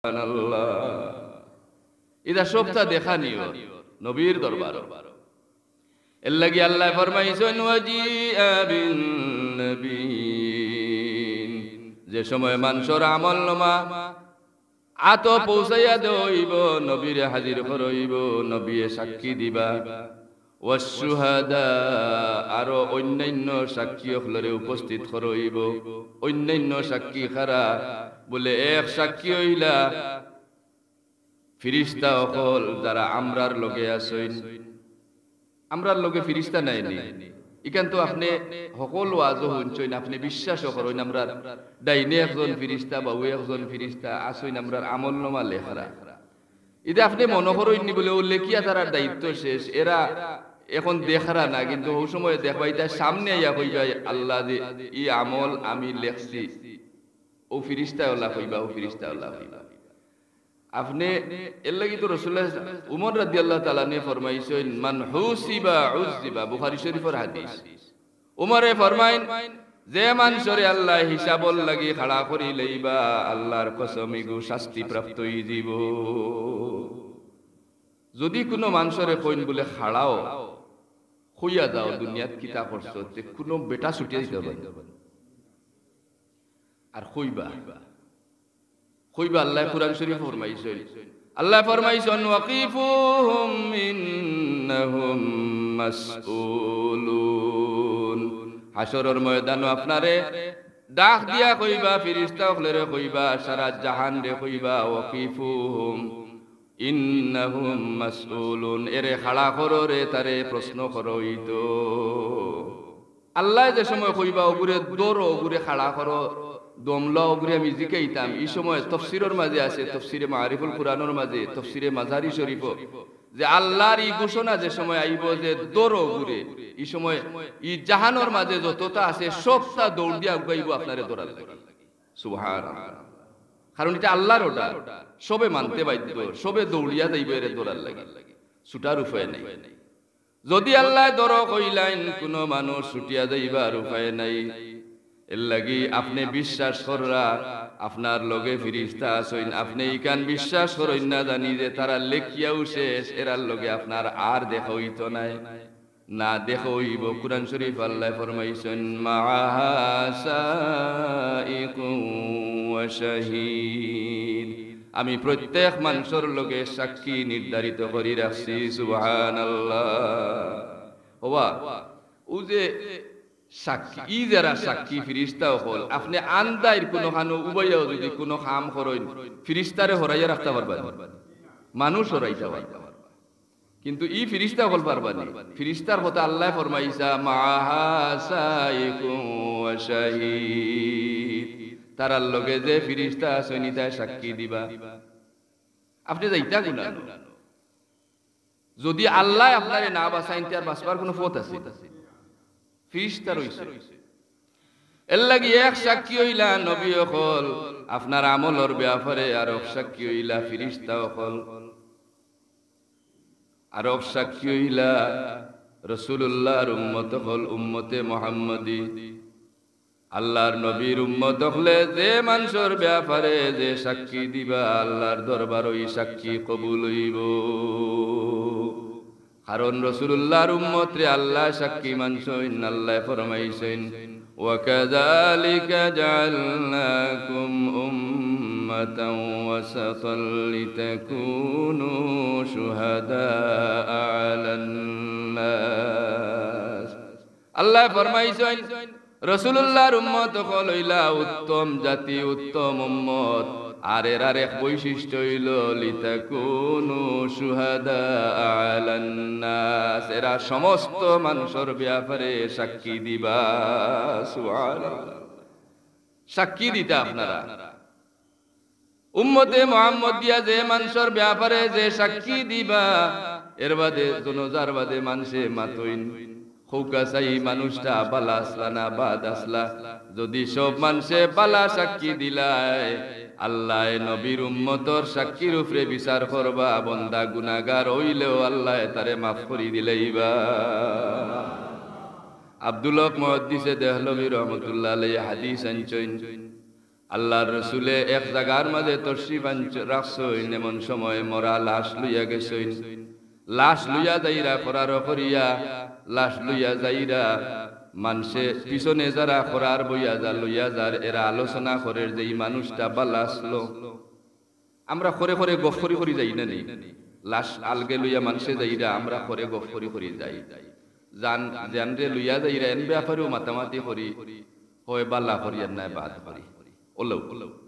সুবহানাল্লাহ। এটা সবটা দেখা নিও নবীর দরবার। এর লাগি আল্লাহ ফরমাইছেন ওয়াজিআ বিন নবীন, যে সময় মানুষের আমলনামা আতো পৌঁছাইয়া দেইব, নবীরে হাজির করইব, নবীয়ে সাক্ষী দিবা। ওয়াসশুহাদা, আরো অন্যান্য সাক্ষী হলরে উপস্থিত করইব। অন্যান্য সাক্ষী খারা বলে এক সাক্ষী হইলা ফিরিস্তা হল যারা আমরার লগে আছেন। আমরার লগে ফিরিস্তা নাইনি, ইখান তো আপনি সকল ওয়াজও শুনছেন, আপনি বিশ্বাস করেন আমরার ডাইনে একজন ফিরিস্তা বা একজন ফিরিস্তা আসেন আমরার আমলনামা লেখারা। এটা আপনি মনে করেননি বলে ও লেখিয়া তারার দায়িত্ব শেষ, এরা এখন দেখারা না, কিন্তু ওই সময় দেখবাই তার সামনে ইয়া কইবা আল্লাহ যে ই আমল আমি লেখছি, ও ফিরিস্তা ওলা কইবা, ও ফিরিস্তা ওলা কইবা। আপনি এর লাগি তো রাসূলুল্লাহ উমর রাদিয়াল্লাহু তাআলা নে ফরমাইছেন মান হুসিবা উযিবা, বুখারী শরীফের হাদিস। উমরে ফরমাইন যে মানুষরে আল্লাহ হিসাবল লাগি খাড়া করি লইবা, আল্লাহর কসম ইগু শাস্তি প্রাপ্ত হই দিব। যদি কোনো মানুষরে কইন বলে খাড়াও হইয়া যাও দুনিয়াত কিতা করছো, তে কোনো বেটা ছুটিয়ে দিতে পারবে আর কইবা কইবা। আল্লাহ কুরআন শরীফ ফরমাইছেন, আল্লাহ ফরমাইছেন ওয়াকিফুহুম ইন্নাহুম মাসউলুন, হাশরের ময়দানে আপনারে ডাক দিয়া কইবা, ফেরেশতা হলরে কইবা, সারা জাহান রে কইবা ওয়াকিফুহুম ইন্নাহুম মাসউলুন, এরে খাড়া করো রে, তারে প্রশ্ন করো। হইতো আল্লাহ যে সময় কইবা ওগুরে দৌড়, ওগুরে খাড়া করো, দমলা ওগুরে আমি জিকাইতাম। এই সময় তফসিরের মাঝে আছে, তফসিরে মারিফুল কুরআনের মাঝে, তফসিরে মাজারি শরীফ, যে আল্লাহর এই ঘোষণা যে সময় আইব যে দৌড় ওগুরে, এই সময় ই জাহানোর মাঝে যতটা আছে সবটা দৌড় দিয়া উগাইব আপনারে দৌড়ার লাগে। সুবহানাল্লাহ। কারণ এটা আল্লাহর ওটা, সবে মানতে বাধ্য, সবে দৌড়িয়া যাইব এর দৌড়ার লাগে, ছুটার উপায় নাই। যদি আল্লাহ দর কইলাইন কোন মানুষ ছুটিয়া যাইবার উপায় নাই, এর লাগি আপনি বিশ্বাস কররা আপনার লগে ফিরিস্তা আছেন, আপনি ইকান বিশ্বাস করেন না জানি যে তারা লেখিয়াও শেষ, এরার লগে আপনার আর দেখা হইতো নাই, না দেখা হইব। কুরআন শরীফ আল্লাহ ফরমাইছেন মাআহা সাইকুম ওয়া শাহীদ, আমি প্রত্যেক মানুষের লগে সাক্ষী নির্ধারিত করি রাখছি। সুবহানাল্লাহ। ওয়া ও যে সাক্ষী, ই যারা সাক্ষী ফিরিস্তা হল, আপনি আন্দাইর কোনো খানো উবাইয়াও যদি কোনো কাম করেন, ফিরিস্তারে হরাইয়া রাখতে পারবেন, মানুষ হরাইতে পারবেন, কিন্তু ই ফিরিস্তা হল পারবানি। ফিরিস্তার কথা আল্লাহ ফরমাইছা মাআহা সাইকুম ওয়া শাহীদ, তারার লগে যে ফিরিস্তা আছেন তাই সাক্ষী দিবা। আপনি যাইতা গুনাহ, যদি আল্লাহ আপনারে না বাঁচাইন তার বাঁচবার কোনো পথ আছে? ফিরিস্তা রইছে। এর লাগি এক সাক্ষী হইলা নবী হল আপনার আমলর ব্যাপারে, আর এক সাক্ষী হইলা ফিরিস্তা হল, আর এক সাক্ষী হইলা রাসূলুল্লাহর উম্মত হল, উম্মতে মুহাম্মদী। আল্লাহর নবীর উম্মত হলে যে মানুষের ব্যাপারে যে সাক্ষী দিবা, আল্লাহর দরবার ওই সাক্ষী কবুল হইব। কারণ রাসূলুল্লাহর উম্মত রে আল্লাহ সাক্ষী মানছেন। আল্লাহ ফরমাইছেন ওয়াকাযালিকা জাআলনাকুম উম্মাতান ওয়াসাতাল লিতাকুনু শুহাদাআ আলান নাস। আল্লাহ ফরমাইছেন রাসূলুল্লাহর উম্মত হইলা উত্তম জাতি, উত্তম উম্মত, আর এর আরেক বৈশিষ্ট্য হইল লিতাকুনু শুহাদা আলান নাস, এরা সমস্ত মানুষের ব্যাপারে সাক্ষী দিবা। সুবহানাল্লাহ। সাক্ষী দিতে আপনারা উম্মতে মুহাম্মদিয়া যে মানুষের ব্যাপারে যে সাক্ষী দিবা, এর বাদে দুনজার বাদে মানুষে মাতইন খৌকা চাই মানুষটা বালা আসলা না বাদ আসলা। যদি সব মানুষে বালা সাক্ষী দিলায়, আল্লাহ নবীর উম্মতর সাক্ষীর উপরে বিচার করবা, বন্দা গুনাহগার হইলেও আল্লাহ তারে মাফ করি দিলেইবা। আব্দুল হক মুহাদ্দিসে দেহলভী রহমাতুল্লাহ আলাইহি হাদিস আনছেন, আল্লাহর রসুলে এক জায়গার মাঝে তশরিফ রাখছইন, এমন সময় মরা লাশ লইয়া গেছইন। লাশ লইয়া যাইরা করার করিয়া লাশ লইয়া যাইরা মানুষে পিছনে যারা করার বইয়া যা লইয়া যার এরা আলোচনা করে যে এই মানুষটা বালা আসলো। আমরা করে করে গফ করি যাই না নি, লাশ আলগে লইয়া মানুষে যাইরা আমরা করে গফ করি যাই, জান জানরে লইয়া যাইরা এন ব্যাপারেও মাতামাতি করি, হয় বালা করি আর নাই বাদ করি। ওলো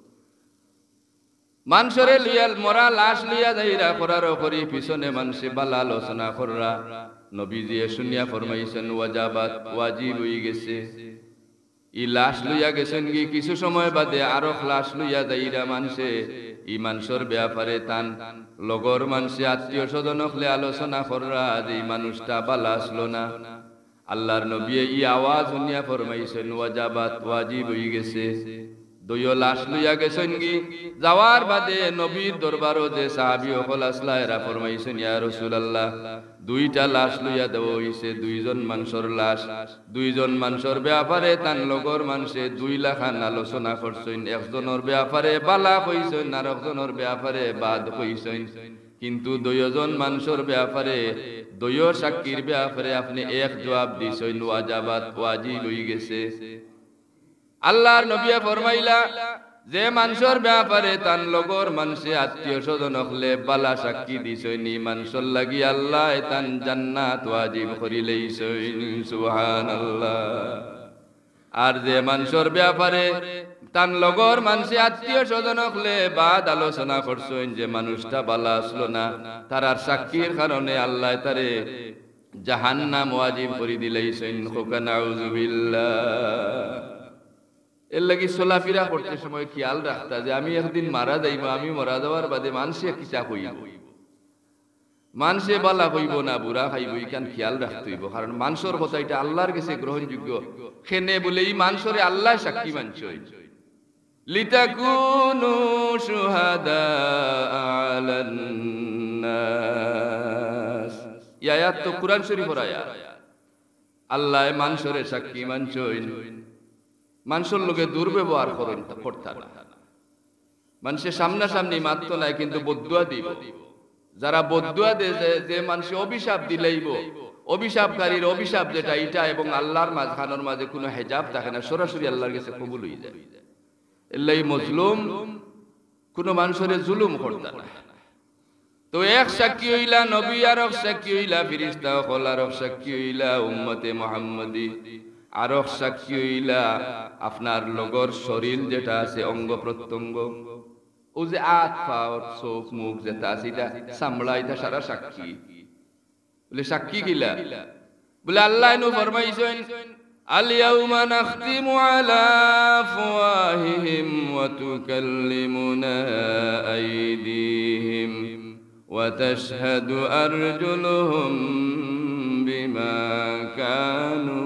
মানুষরে লইয়া মরা লাশ লইয়া যাইরা করার করি পিছনে মানুষে বালা আলোচনা কররা। নবীজি শুনিয়া ফরমাইছেন ওয়াজাবাত, ওয়াজিব হয়ে গেছে। ই লাশ লইয়া গেছেন কি কিছু সময় বাদে আরো লাশ লইয়া যাইরা মানুষে ই মানুষের ব্যাপারে তান লগর মানুষে আত্মীয় স্বজন হলে আলোচনা কররা যে এই মানুষটা বালা আসলো না। আল্লাহর নবী ই আওয়াজ শুনিয়া ফরমাইছেন ওয়াজাবাত, ওয়াজিব হয়ে গেছে। দুইও লাশ লইয়া গেছেন কি যাওয়ার বাদে নবীর দরবারও যে সাহাবী হল আসলা এরা ফরমাইছেন ইয়া রাসূলুল্লাহ, দুইটা লাশ লইয়া দেওয়া হইছে, দুইজন মানুষের লাশ। দুইজন মানুষের ব্যাপারে তান লগর মানুষে 2 লাখ আলোচনা করছেন। একজনের ব্যাপারে বালা কইছেন আর একজনের ব্যাপারে বাদ কইছেন, কিন্তু দুইজন মানুষের ব্যাপারে দুইও সাক্ষীর ব্যাপারে আপনি এক জবাব দিছেন ওয়াজাবাত, ওয়াজিব হয়ে গেছে। আল্লাহর নবী ফরমাইলা যে মানুষের ব্যাপারে তান লগর মানুষে আত্মীয় স্বজন হলে বালা সাক্ষী দিছইনি, মানুষের লাগি আল্লাহ তান জান্নাত ওয়াজিব করি লইছইন। সুবহানাল্লাহ। আর যে মানুষের ব্যাপারে তান লগর মানুষে আত্মীয় স্বজন হলে বাদ আলোচনা করছেন যে মানুষটা বালা আসলো না, তার সাক্ষীর কারণে আল্লাহ তারে জাহান্নাম ওয়াজিব করি দিলেইছেন। নাউযুবিল্লাহ। এর লাগি চলাফেরা করতে সময় খেয়াল রাখতা যে আমি একদিন মারা যাইব, আমি মরা যাওয়ার বাদে মানুষে কিতা কইব, মানুষে বালা কইব না বুড়া খাইব, ইখান খেয়াল রাখতে হইব। কারণ মানুষের কথা এটা আল্লাহর কাছে গ্রহণযোগ্য। খেনে বলে এই মানুষরে আল্লাহ সাক্ষী মানছই। লিতাকুনু শুহাদা আলান নাস, এই আয়াত তো কুরআন শরীফের আয়াত। আল্লাহ মানুষরে সাক্ষী মানছই, মানুষের লোকে দুর্ব্যবহার করতা না, মানুষের সামনাসামনি মাত্র নাই কিন্তু বদুয়া দিব। যারা বদুয়া দে যে মানুষ অভিশাপ দিলেইব, অভিশাপকারীর অভিশাপ যেটা এটা এবং আল্লাহর মাঝখানোর মাঝে কোনো হেজাব থাকে না, সরাসরি আল্লাহর কাছে কবুল হয়ে যায়। এলাই মজলুম কোনো মানুষের জুলুম করতা না। তো এক সাক্ষী হইলা নবী, আর এক সাক্ষী হইলা ফেরেশতা হল, আর এক সাক্ষী হইলা উম্মতে মুহাম্মাদি, আর এক সাক্ষী হইলা আপনার লগর শরীর যেটা আছে অঙ্গ প্রত্যঙ্গ, ও যে আত পা চোখ মুখ যেটা আছে এটা চামড়া, এটা সারা সাক্ষী। বলে সাক্ষী গিলা বলে আল্লাহ নু ফরমাইছেন আল ইয়াউমা নাখতিমু আলা আফওয়াহিহিম ওয়া তুকাল্লিমুনা আইদিহিম ওয়া তাশহাদু আরজুলুহুম বিমা কানু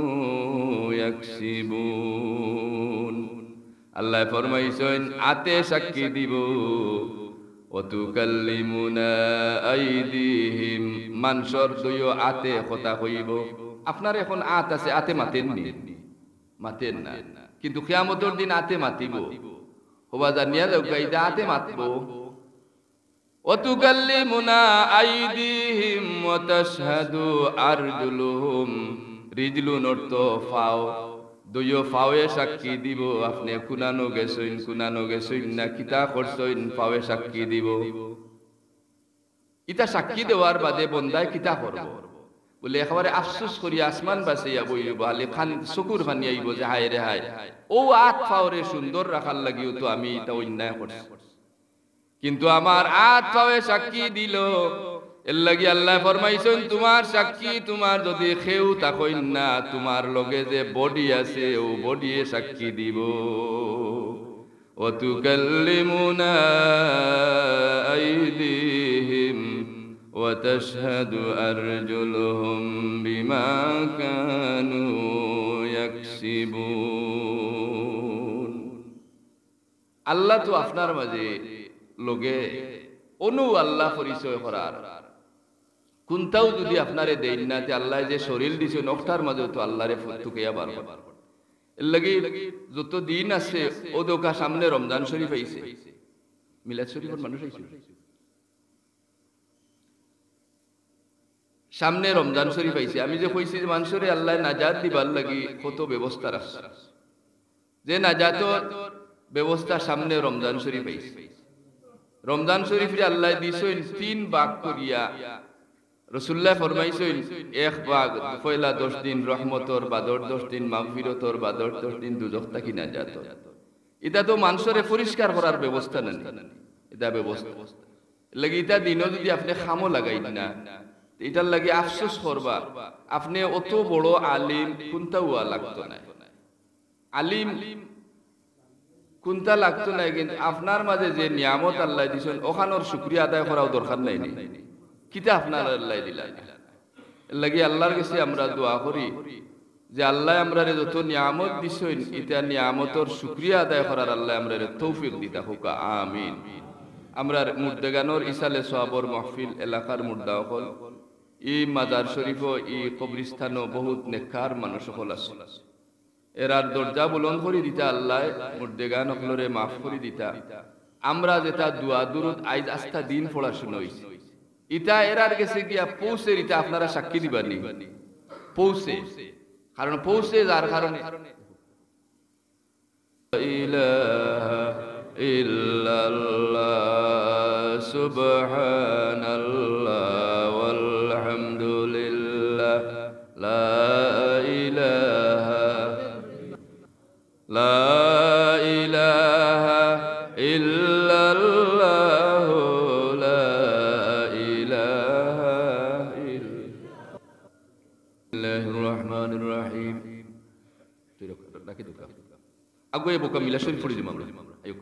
ইয়াকসিবুন। আল্লাহ ফরমাইছেন আতে সাক্ষী দিব, ওয়া তুকাল্লিমুনা আইদিহিম, মানুষের দুইও আতে কথা কইব। আপনার এখন আত আছে, আতে মাতেন নি? মাতেন না, কিন্তু কিয়ামতের দিন আতে মাতিব। হবা জানিয়া যাও গাইদা আতে মাতব। ওয়া তুকাল্লিমুনা আইদিহিম ওয়া তাশহাদু আরজুলুহুম, রিজলুন অর্থ ফাও, দুইও ফাওয়ে সাক্ষী দিব আপনি কুনানো গেছইন না কিতা করছইন, ফাওয়ে সাক্ষী দিব। ইতা সাক্ষী দেওয়ার বাদে বন্দায় কিতা করব? বলে একেবারে আফসোস করি আসমান বাসাইয়া বইব, আলে খান চকুর ফানি আইব যে হায় রে হায়, ও আত ফাওরে সুন্দর রাখার লাগিও তো আমি এটা অন্যায় করছি, কিন্তু আমার আত ফাওয়ে সাক্ষী দিল। এর লাগি আল্লাহ ফরমাইছেন তোমার সাক্ষী তোমার যদি খেউ তাকইন না, তোমার লগে যে বডি আছে ও বডি সাক্ষী দিব। ওয়া তুকাল্লিমুনা আইদিহিম ওয়া তাশহাদু আরজুলুহুম বিমা কানু ইয়াকসিবুন। আল্লাহ তো আপনার মাঝে লগে অনু আল্লাহ পরিচয় করার কোনটাও যদি আপনারে দেন না, যে আল্লাহ যে শরীর দিছে নকটার মাঝে তো আল্লাহরে ফুটুকিয়া বার। এর লাগি যত দিন আছে ও দোকা সামনে রমজান শরীফ আইছে, মিলাদ শরীফের মানুষ আইছে, সামনে রমজান শরীফ আইছে। আমি যে কইছি যে মানুষরে আল্লাহ নাজাত দিবার লাগি কত ব্যবস্থা রাখছে, যে নাজাতর ব্যবস্থা সামনে রমজান শরীফ আইছে। রমজান শরীফে আল্লাহ দিছেন 3 ভাগ করিয়া। রাসূলুল্লাহ ফরমাইছেন 1 ভাগ পয়লা 10 দিন রহমতর, বাদর 10 দিন মাগফিরতর, বাদর 10 দিন দুজখ থাকি নাজাতর। এটা তো মানুষরে পরিষ্কার করার ব্যবস্থা নেন, এটা ব্যবস্থা লাগি। এটা দিনও যদি আপনি খামো লাগাই না, এটার লাগে আফসোস করবা আপনি অত বড় আলিম কোনটা হওয়া লাগতো না, আলিম কোনটা লাগতো না, কিন্তু আপনার মাঝে যে নিয়ামত আল্লাহ দিছেন ওখানোর শুকরিয়া আদায় করাও দরকার নাই, কিতা আপনার আল্লাহ দিলা। লাগি আল্লাহর কাছে আমরা দোয়া করি যে আল্লাহ আমরা যত নিয়ামত দিছেন এটা নিয়ামতর শুকরিয়া আদায় করার আল্লাহ আমরা তৌফিক দিতা হোক, আমিন। আমরা মুর্দাগানোর ইসালে সোয়াবর মাহফিল এলাকার মুর্দা হল ই মাজার শরীফ ই কবরিস্তানও বহুত নেককার মানুষ সকল আছে, এরার দরজা বুলন্দ করে দিতা আল্লাহ মুর্দাগান সকলরে মাফ করে দিতা। আমরা যেটা দোয়া দুরুদ আইজ আস্থা দিন পড়াশোনা হইছে ইটা এরার কাছে গিয়া পৌঁছে, ইটা আপনারা সাক্ষী দিবানি পৌঁছে, কারণ পৌঁছে যার কারণে ইলাহা ইল্লাল্লাহ সুবহানাল্লাহ ওয়ালহামদুলিল্লাহ লা ইলাহা ইল্লাল্লাহ লা ইলাহা ইল্লাল্লাহির রহমানির রহিম। ডাকি দুকা আগুয়ে বোকা মিলা শরীফ পড়ি দিম আমরা, আয়ো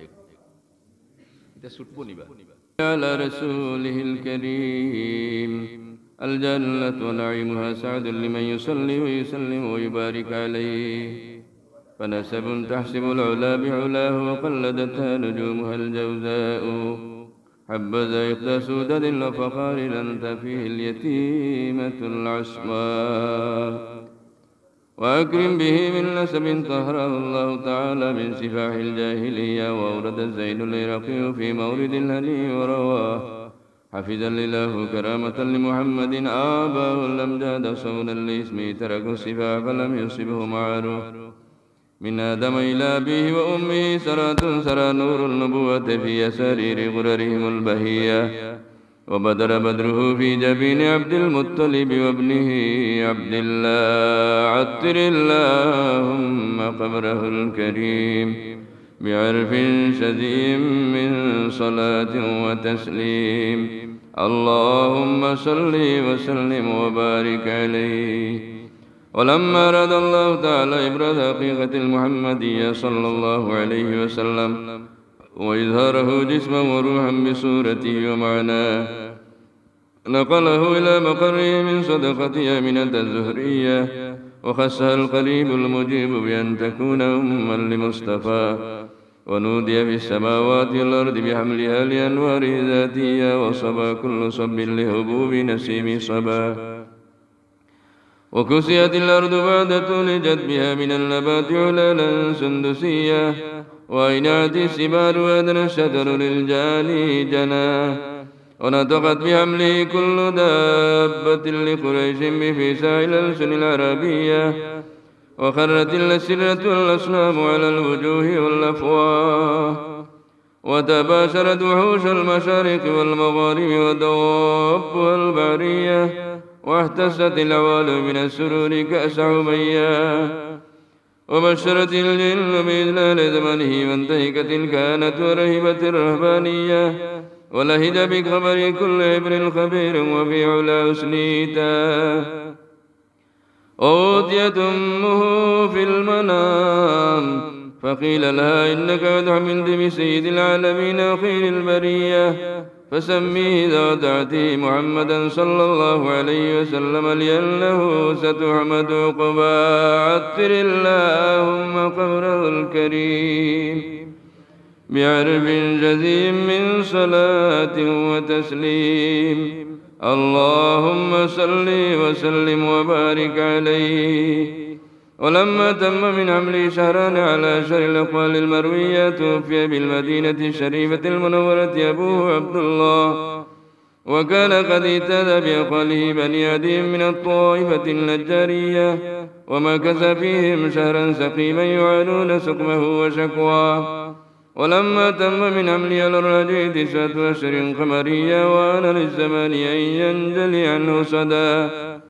এটা ছুটবো নিবা। আলা রাসূলিল কারীম আল জান্নাতু ওয়া নাঈমুহা সা'দুন লিমান ইউসাল্লি ওয়া ইউসাল্লিমু ওয়া ইউবারিক আলাইহি فنسب تحسب العلا بعلاه وقلدتها نجومها الجوزاء حبذا إقدى سودد وفخار أنت فيه اليتيمة العصماء وأكرم به من نسب طهره الله تعالى من سفاح الجاهلية وأورد الزين العراقي في مورد الهدي ورواه حفظا لله كرامة لمحمد آباه الأمجاد صونا لاسمه تركوا السفاح فلم يصبه معروف من آدم إلى أبيه وأمه سرات سرى نور النبوة في أسارير غررهم البهية وبدر بدره في جبين عبد المطلب وابنه عبد الله عطر اللهم قبره الكريم بعرف شديد من صلاة وتسليم اللهم صل وسلم وبارك عليه. ولما أراد الله تعالى إبراز حقيقة المحمدية صلى الله عليه وسلم وإظهاره جسما وروحا بصورته ومعناه نقله إلى مقره من صدقة آمنة الزهرية وخصها القريب المجيب بأن تكون أما لمصطفى ونودي في السماوات والأرض بحملها لأنوار ذاتية وصبا كل صب لهبوب نسيم صبا وكسيت الأرض بعد طول جدبها من النبات علالا سندسية وأينعت السبال وأدنى الشجر للجالي جناه ونطقت بحمله كل دابة لقريش بفساع الألسن العربية وخرت الأسرة والأصنام على الوجوه والأفواه وتباشرت وحوش المشارق والمغارب ودوابها البرية واحتست العوالم من السرور كأس عميا وبشرت الجن بإذلال زمنه وانتهكت الكهنة ورهبت الرهبانية ولهج بخبر كل عبر خبير وفي علا أسنيتا أوتيت أمه في المنام فقيل لها إنك قد حملت بسيد العالمين وخير البرية فسميه إذا ودعته محمدا صلى الله عليه وسلم لأنه ستحمد عقبا عطر اللهم قبره الكريم بعرف جزيم من صلاة وتسليم اللهم صل وسلم وبارك عليه ولما تم من حمله شهران على أشهر الأقوال المروية توفي بالمدينة الشريفة المنورة أبوه عبد الله، وكان قد اهتدى بأقواله بني عدي من الطائفة النجارية، ومكث فيهم شهرا سقيما يعانون سقمه وشكواه. ولما تم من حمله على الرجل 9 أشهر قمرية وآن للزمان أن ينجلي عنه صدى،